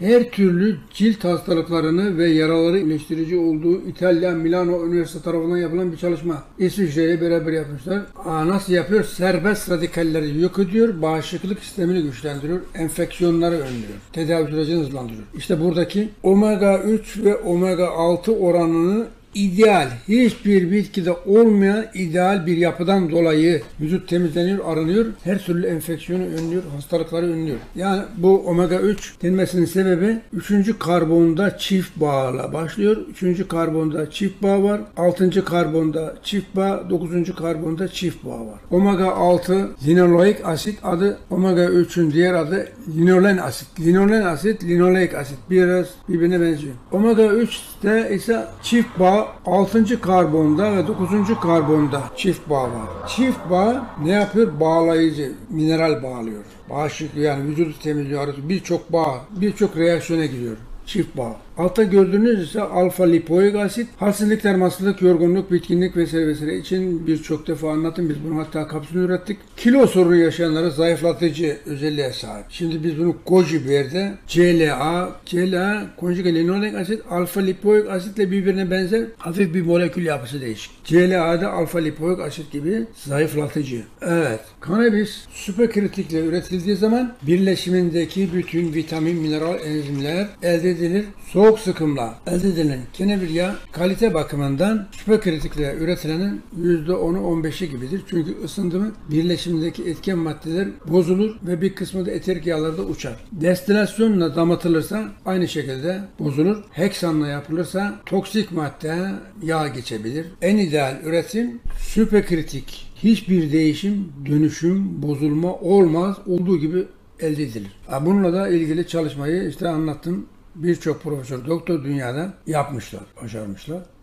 her türlü cilt hastalıklarını ve yaraları iyileştirici olduğu İtalya Milano Üniversitesi tarafından yapılan bir çalışma. İsviçre'ye beraber yapmışlar. Nasıl yapıyor? Serbest radikalleri yok ediyor, bağışıklık sistemini güçlendiriyor, enfeksiyonları önlüyor, tedavi sürecini hızlandırıyor. İşte buradaki omega 3 ve omega 6 oranını ideal, hiçbir bitkide olmayan ideal bir yapıdan dolayı vücut temizleniyor, arınıyor, her türlü enfeksiyonu önlüyor, hastalıkları önlüyor. Yani bu omega 3 denmesinin sebebi 3. karbonda çift bağla başlıyor. 3. karbonda çift bağ var. 6. karbonda çift bağ, 9. karbonda çift bağ var. Omega 6 linoleik asit adı, omega 3'ün diğer adı linolen asit. Linolen asit, linoleik asit biraz birbirine benziyor. Omega 3'te ise çift bağ 6. karbonda ve 9. karbonda çift bağ var. Çift bağ ne yapıyor? Bağlayıcı, mineral bağlıyor. Bağışıklığı yani vücudu temizliyor. Birçok bağ, birçok reaksiyona giriyor. Çift bağ. Altta gördüğünüz ise alfa lipoik asit, halsizlik, dermansızlık, yorgunluk, bitkinlik vesaire için birçok defa anlattım. Biz bunu hatta kapsülünü ürettik. Kilo sorunu yaşayanlara zayıflatıcı özelliğe sahip. Şimdi biz bunu goji biber'de CLA, konjüge linoleik asit, alfa lipoik asitle birbirine benzer hafif bir molekül yapısı değişik. CLA'da alfa lipoik asit gibi zayıflatıcı. Evet. Kanabis süperkritikle üretildiği zaman birleşimindeki bütün vitamin, mineral, enzimler elde edilir. Soğuk sıkımla elde edilen kenevir yağı kalite bakımından süperkritikle üretilenin %10'u 15'i gibidir. Çünkü ısındı mı birleşimdeki etken maddeler bozulur ve bir kısmı da eterik yağlarda uçar. Destilasyonla damıtılırsa aynı şekilde bozulur. Heksanla yapılırsa toksik madde yağ geçebilir. En ideal üretim süperkritik. Hiçbir değişim, dönüşüm, bozulma olmaz. Olduğu gibi elde edilir. Bununla da ilgili çalışmayı işte anlattım. Birçok profesör, doktor dünyada yapmışlar, başarmışlar.